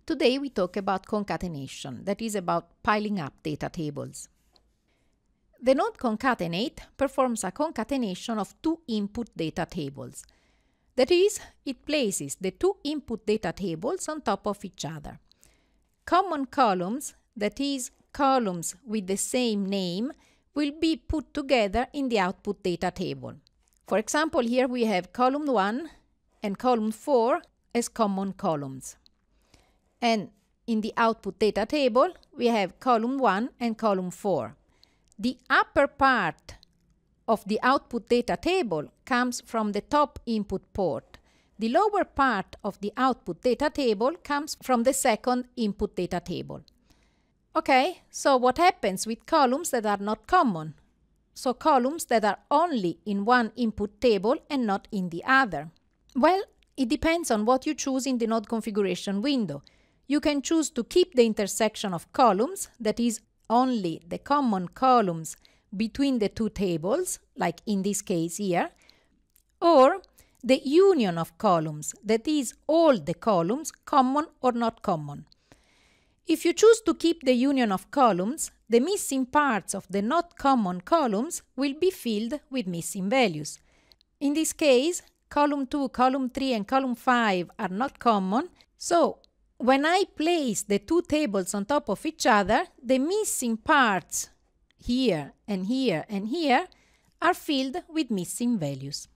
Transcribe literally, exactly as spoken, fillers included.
Today we talk about concatenation, that is about piling up data tables. The node concatenate performs a concatenation of two input data tables. That is, it places the two input data tables on top of each other. Common columns, that is, columns with the same name, will be put together in the output data table. For example, here we have column one and column four as common columns. And in the output data table, we have column one and column four. The upper part of the output data table comes from the top input port. The lower part of the output data table comes from the second input data table. Okay, so what happens with columns that are not common? So columns that are only in one input table and not in the other. Well, it depends on what you choose in the node configuration window. You can choose to keep the intersection of columns, that is, only the common columns between the two tables, like in this case here, or the union of columns, that is, all the columns, common or not common. If you choose to keep the union of columns, the missing parts of the not common columns will be filled with missing values. In this case, column two, column three, and column five are not common, so when I place the two tables on top of each other, the missing parts here and here and here are filled with missing values.